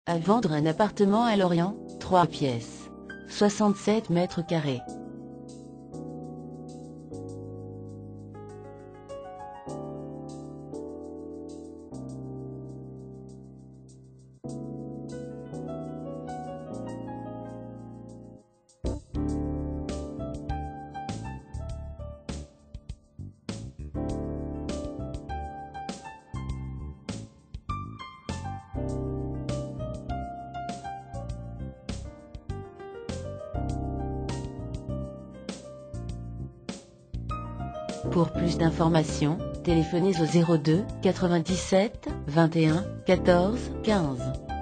À vendre un appartement à Lorient, 3 pièces, 67 mètres carrés. Pour plus d'informations, téléphonez au 02 97 21 14 15.